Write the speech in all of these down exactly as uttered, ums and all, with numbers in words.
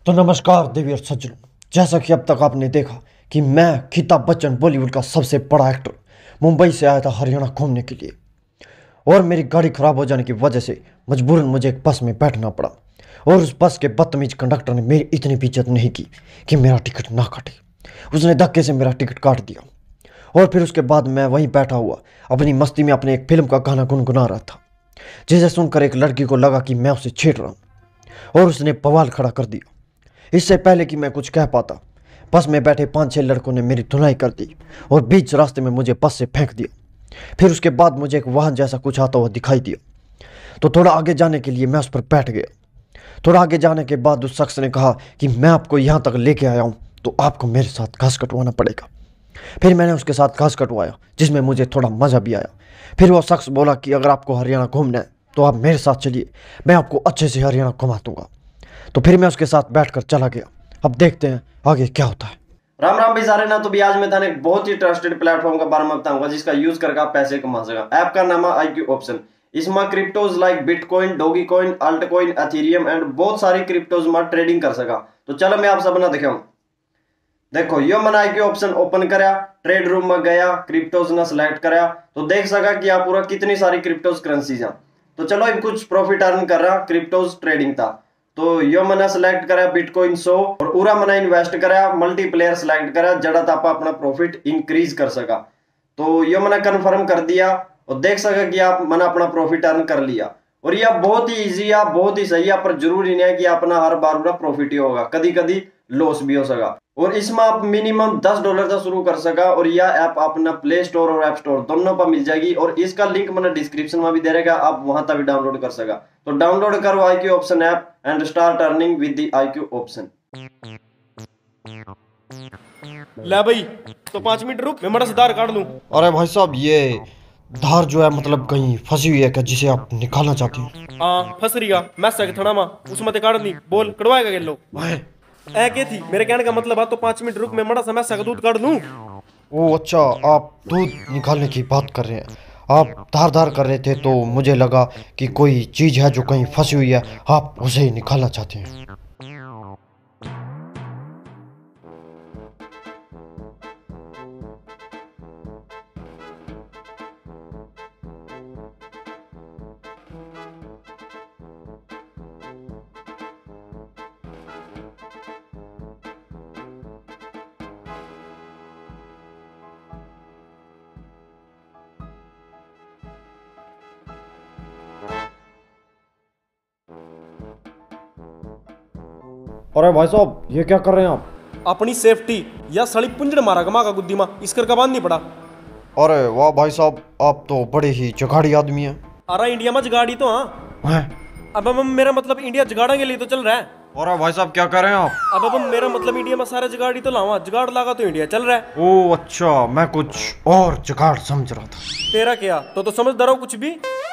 तो नमस्कार देवी और सज्जनों, जैसा कि अब तक आपने देखा कि मैं अमिताभ बच्चन बॉलीवुड का सबसे बड़ा एक्टर मुंबई से आया था हरियाणा घूमने के लिए, और मेरी गाड़ी खराब हो जाने की वजह से मजबूरन मुझे एक बस में बैठना पड़ा। और उस बस के बदतमीज कंडक्टर ने मेरी इतनी भी इज्जत नहीं की कि मेरा टिकट ना काटे। उसने धक्के से मेरा टिकट काट दिया और फिर उसके बाद मैं वहीं बैठा हुआ अपनी मस्ती में अपने एक फिल्म का गाना गुनगुना रहा था, जिसे सुनकर एक लड़की को लगा कि मैं उसे छेड़ रहा हूँ और उसने बवाल खड़ा कर दिया। इससे पहले कि मैं कुछ कह पाता, बस में बैठे पांच छह लड़कों ने मेरी धुनाई कर दी और बीच रास्ते में मुझे बस से फेंक दिया। फिर उसके बाद मुझे एक वाहन जैसा कुछ आता हुआ दिखाई दिया, तो थोड़ा आगे जाने के लिए मैं उस पर बैठ गया। थोड़ा आगे जाने के बाद उस शख्स ने कहा कि मैं आपको यहाँ तक लेके आया हूँ तो आपको मेरे साथ घास कटवाना पड़ेगा। फिर मैंने उसके साथ घास कटवाया, जिसमें मुझे थोड़ा मज़ा भी आया। फिर वो शख्स बोला कि अगर आपको हरियाणा घूमना है तो आप मेरे साथ चलिए, मैं आपको अच्छे से हरियाणा घुमा दूंगा। तो फिर मैं उसके साथ बैठकर चला गया। अब देखते हैं आगे क्या होता है। राम राम भी सारे ना। तो भी आज मैं था एक बहुत ही ट्रस्टेड प्लेटफॉर्म का बारे में बताऊंगा जिसका यूज करके आप पैसे कमा सका। ऐप का नाम है आईक्यू ऑप्शन। इसमें cryptos like bitcoin, doge coin, alt coin, ethereum and बहुत सारी क्रिप्टोज में ट्रेडिंग कर सका। तो चलो मैं आप सब ना दिखाऊं। देखो यो मैंने आईक्यू ऑप्शन ओपन कराया, ट्रेड रूम में गया, क्रिप्टोज ने सिलेक्ट कराया तो देख सका कि आप पूरा कितनी सारी क्रिप्टोज करेंसीज हैं। तो चलो अब कुछ प्रॉफिट अर्न कर रहा क्रिप्टोज ट्रेडिंग था। तो यो मैंने सिलेक्ट करा बिटकॉइन सौ और पूरा मैंने इन्वेस्ट करा, मल्टीप्लेयर सिलेक्ट करा जड़ा ताप अपना प्रॉफिट इंक्रीज कर सका। तो यो मैंने कंफर्म कर दिया और देख सका कि आप मैंने अपना प्रॉफिट अर्न कर लिया। और यह बहुत ही इजी है, बहुत ही सही है, पर जरूरी नहीं है कि अपना हर बार पूरा प्रॉफिट ही होगा, कभी कभी लॉस भी हो सका। और इसमें आप मिनिमम दस डॉलर से शुरू कर सका और यह ऐप अपना प्ले स्टोर और ऐप स्टोर दोनों पर मिल जाएगी। और इसका लिंक मैंने डिस्क्रिप्शन में भी दे रहेगा, आप वहां तक भी डाउनलोड कर सका। तो डाउनलोड करो IQ option app and start earning with the IQ option. ले भाई, तो पांच मिनट रुक, मैं बड़ा सुधार काट लूं। अरे भाई साहब, ये धार जो है मतलब कहीं फंसी हुई है क्या, जिसे आप निकालना चाहते हैं? हाँ फंस रही है, मैं सक थोड़ा मा उसमें ते काट ली। बोल कड़वाएगा के लो ऐ के थी, मेरे कहने का मतलब है तो पांच मिनट रुक, मैं बड़ा समय सक दूध काट लूं। ओ अच्छा, आप दूध निकालने की बात कर रहे हैं। आप धार धार कर रहे थे तो मुझे लगा कि कोई चीज है जो कहीं फंसी हुई है, आप उसे ही निकालना चाहते हैं। अरे भाई साहब, ये क्या कर रहे हैं आप? अपनी सेफ्टी या सड़ी पुंजड़ मारा गमा का गुद्दी मां इस कर का बांध नहीं पड़ा। अरे वाह भाई साहब, आप तो बड़े ही जगाड़ी आदमी हैं। अरे इंडिया में जगाड़ी तो हाँ हैं? अब अब मेरा मतलब इंडिया जगाड़ा के लिए तो चल रहा है। अरे भाई साहब, क्या कर रहे हैं आप? अब अब मेरा मतलब इंडिया में सारे जगाड़ी तो लावा, जुगाड़ लगा तो इंडिया चल रहा है। ओ अच्छा, मैं कुछ और जुगाड़ समझ रहा था। तेरा क्या तो तो समझदार हो कुछ भी।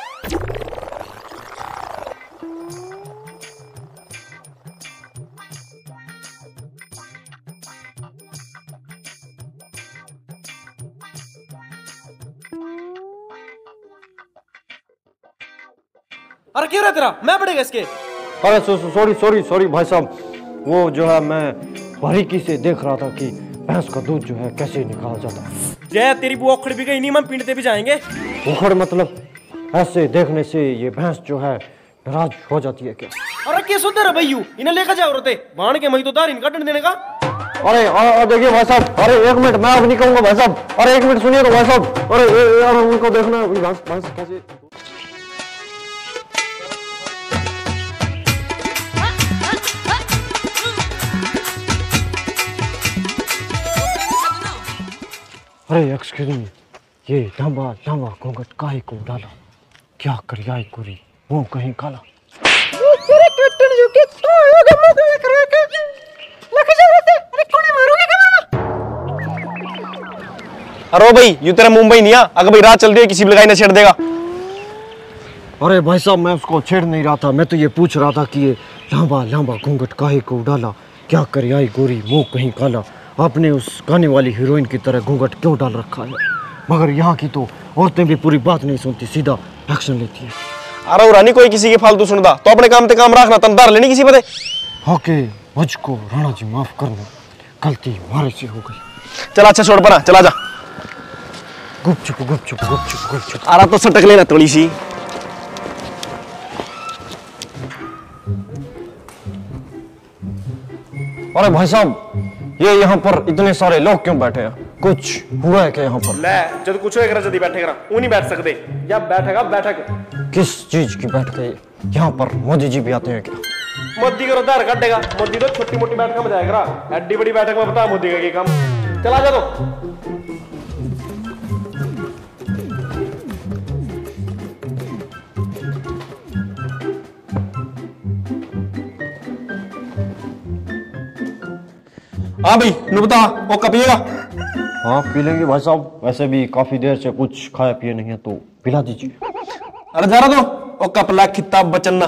अरे क्यों रहा तेरा, मैं पड़ेगा इसके। अरे सॉरी सॉरी सॉरी भाई साहब, वो जो है मैं बारीकी से देख रहा था कि भैंस का दूध जो है कैसे निकाला जाता है। जय तेरी वो ओखड़ भी गई नहीं, हम पीटते भी जाएंगे। ओखड़ मतलब ऐसे देखने से ये भैंस जो है नाराज हो जाती है क्या? अरे क्या सुधर भैयू, इन्हें लेकर जाओ रहते बाण के मई तो दार इनका देने का। अरे देखिए भाई साहब, अरे एक मिनट, मैं अब नहीं कहूँगा भाई साहब। अरे एक मिनट सुनिए तो भाई साहब। अरे यार उनको देखना भैंस भैंस कैसे। अरे एक्सक्यूज मी, ये लंबा लंबा घूंघट काहे को डाला, क्या करिया कुरी वो कहीं काला। अरे भाई यू तेरा मुंबई नहीं आ, अगर भाई रात चल रही है किसी भी लगाई ना छेड़ देगा। अरे भाई साहब, मैं उसको छेड़ नहीं रहा था, मैं तो ये पूछ रहा था कि ये लंबा लंबा घूंघट काहे को डाला, क्या करिया गोरी मुंह कहीं काला। आपने उस गाने वाली हीरोइन की तरह घूंघट क्यों डाल रखा है? मगर यहाँ की तो औरतें भी पूरी बात नहीं सुनती, सीधा एक्शन लेती है। अरे रानी कोई किसी की फालतू सुनदा तो अपने काम ते काम रखना, तंदार लेनी किसी पते। ओके मुझको राणा जी माफ करना, गलती हमारे से हो गई। चल अच्छा छोड़ पड़ा, चला जा। गुपचुप गुपचुप गुपचुप गुपचुप। आ रहा तो सटक लेना थोड़ी सी। अरे भाई साहब, ये यहाँ पर इतने सारे लोग क्यों बैठे हैं? कुछ हुआ है क्या यहाँ पर? ले जब कुछ होएगा जल्दी बैठेगा वो नहीं बैठ सकते या बैठेगा बैठक। किस चीज की बैठक है? यहाँ पर मोदी जी भी आते हैं क्या? मोदी का उधार काटेगा। मोदी तो छोटी मोटी बैठक में जाएगा, एड्डी बड़ी बैठक में बता मोदी का क्या काम। चला जा तो। हाँ भाई नु बता, वो कब पिएगा? हाँ पी लेंगे भाई साहब, वैसे भी काफी देर से कुछ खाया पिए नहीं है, तो पिला दीजिए। अरे जा रहा तो वो कप ला किताब बचन्ना।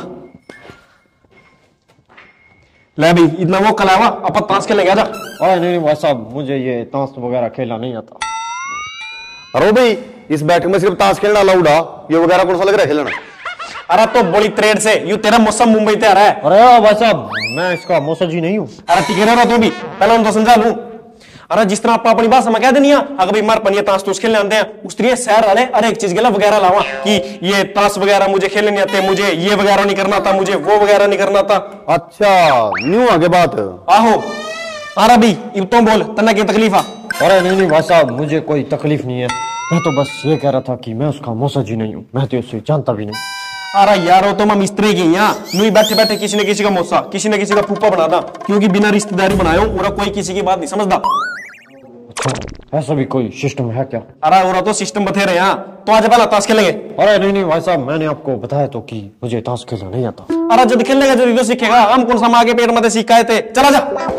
ले भाई इतना वो कल आवा, अपन ताश खेलेंगे, आजा। अरे नहीं नहीं भाई साहब, मुझे ये ताश वगैरह खेलना नहीं आता। अरे भाई इस बैठक में सिर्फ ताश खेलना अलाउड है, ये वगैरह कौन सा लग रहा है खेलना? अरे तो बड़ी ट्रेड से यू तेरा मौसम मुंबई से आ रहा है। अरे भाई साहब, मैं इसका मौसम जी नहीं हूँ। अरे टिके रहा तो भी पहले उनको समझा लूं। अरे जिस तरह आप अपनी बात समझ कह देनी है, अगर भाई मार पनिया ताश तूस खेलने आते हैं, उस तरह शहर वाले हर एक चीज के वगैरह लावा कि ये ताश वगैरह मुझे खेलने नहीं आते, मुझे ये वगैरह नहीं करना था, मुझे वो वगैरह नहीं करना था। अच्छा न्यू आगे बात। आहो अरे भाई अब तुम बोल, तना की तकलीफ आ? अरे नहीं नहीं भाई साहब, मुझे कोई तकलीफ नहीं है। मैं तो बस ये कह रहा था कि मैं उसका मौसा जी नहीं हूँ, मैं तो उससे जानता भी नहीं। अरे यार वो तो मैं मिस्त्री की यहाँ यूं बैठे बैठे किसी ने किसी का मौसा, किसी ने किसी का फूफा बना था, क्योंकि बिना रिश्तेदारी बनाया हूं और कोई किसी की बात नहीं समझता। अच्छा ऐसा भी कोई सिस्टम है क्या? अरे वो तो सिस्टम बथेरे यहाँ, तो आज पहला ताश खेलेंगे। अरे नहीं नहीं भाई साहब, मैंने आपको बताया तो कि मुझे ताश खेलना नहीं आता। अरे जब खेलेगा जब सीखेगा, हम कौन सा आगे पेट में सीखा थे। चला जा।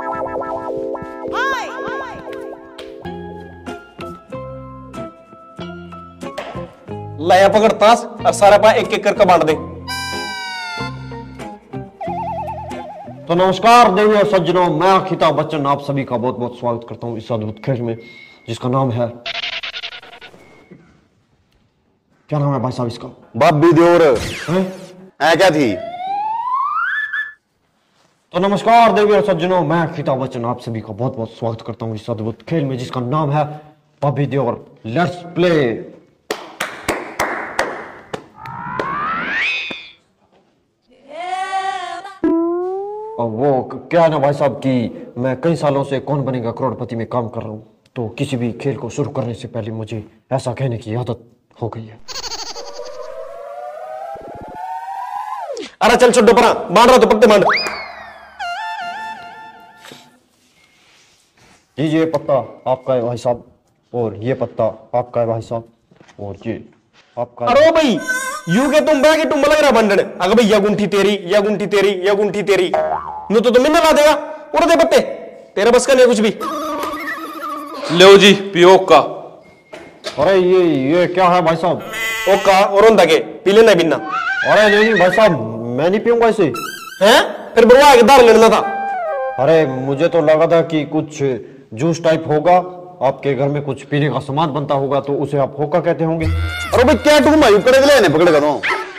लाया पकड़ ताश और सारा पा एक एक करके बांट दे। तो नमस्कार देवी और सज्जनों, मैं अमिताभ बच्चन आप सभी का बहुत बहुत स्वागत करता हूं इस अद्भुत खेल में जिसका नाम है, क्या नाम है भाई साहब इसका? बाबी दियोर ऐ क्या थी? तो नमस्कार देवी और सज्जनों, मैं अमिताभ बच्चन आप सभी का बहुत बहुत स्वागत करता हूं इस अद्भुत खेल में जिसका नाम है बॉबी दियोर। Let's play. और वो क्या है ना भाई साहब कि मैं कई सालों से कौन बनेगा करोड़पति में काम कर रहा हूँ, तो किसी भी खेल को शुरू करने से पहले मुझे ऐसा कहने की आदत हो गई है। अरे चल छोटो परा बांध रहा तो पत्ते बांध। ये पत्ता आपका है भाई साहब, और ये पत्ता आपका है भाई साहब, और ये आपका। अरे भाई यू के तुम बैगे तुम लग रहा बंडन, अगर भाई या गुंठी तेरी या गुंठी तेरी या गुंठी तेरी नो तो तुम ला देगा उड़ दे पत्ते, तेरा बस का नहीं कुछ भी। लो जी पियो का। अरे ये ये क्या है भाई साहब? ओका और उन दगे पी लेना बिना। अरे नहीं नहीं भाई साहब, मैं नहीं पीऊंगा इसे। हैं फिर बरवा के दार लेना था। अरे मुझे तो लगा था कि कुछ जूस टाइप होगा, आपके घर में कुछ पीने का सामान बनता होगा तो उसे आप होका कहते होंगे। अरे भाई क्या तुम भाई पकड़ ले पकड़ करो।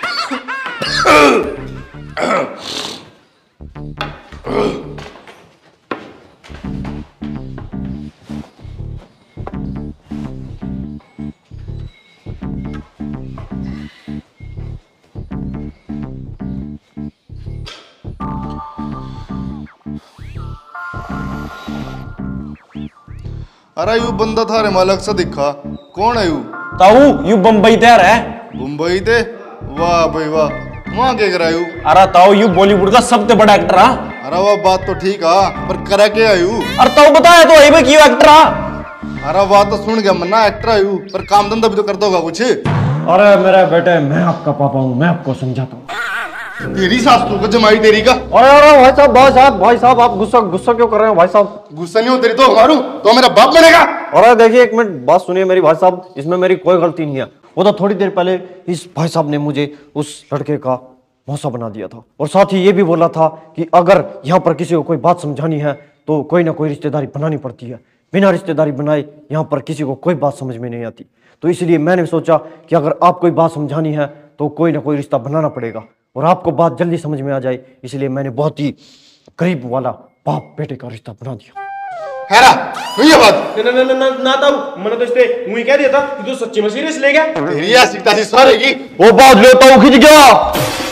अरे यू बंदा थारे मालक सा दिखा, कौन है यू? ताऊ यू बम्बई तैयार है। मुंबई ते? वाह भाई वाह, वहां क्या करा यू? अरे ताऊ यू बॉलीवुड का सबसे बड़ा एक्टर है। अरे वाह बात तो ठीक है, पर करा क्या है यू? अरे ताऊ बताया तो यही क्यों एक्टर है। अरे बात तो सुन गया मन्ना, एक्टर है यू, पर काम धंधा भी तो करता होगा कुछ। अरे मेरे बेटे, मैं आपका पापा हूँ, मैं आपको समझाता हूँ। तेरी सास तू को जमाई तेरी का। अरे अरे भाई साहब भाई साहब भाई साहब आप गुस्सा गुस्सा क्यों कर रहे हैं भाई साहब? गुस्सा नहीं हो तेरी तो मारूं तो मेरा बाप बनेगा। अरे देखिए एक मिनट बात सुनिए मेरी भाई साहब, इसमें मेरी कोई गलती नहीं है। वो तो थोड़ी देर पहले इस भाई साहब ने मुझे उस लड़के का मौसा बना दिया था, और साथ ही ये भी बोला था कि अगर यहाँ पर किसी को कोई बात समझानी है तो कोई ना कोई रिश्तेदारी बनानी पड़ती है, बिना रिश्तेदारी बनाए यहाँ पर किसी को कोई बात समझ में नहीं आती। तो इसलिए मैंने सोचा कि अगर आप कोई बात समझानी है तो कोई ना कोई रिश्ता बनाना पड़ेगा और आपको बात जल्दी समझ में आ जाए, इसलिए मैंने बहुत ही करीब वाला बाप बेटे का रिश्ता बना दिया। हैरा हुई ये बात? ना ना ना ना ना ताऊ मैंने तो इससे मुझे कह दिया था कि तू सच्ची में सीरियस ले गया। तेरी ऐसी तासी सरेगी। वो बात लो तो खिंच गया।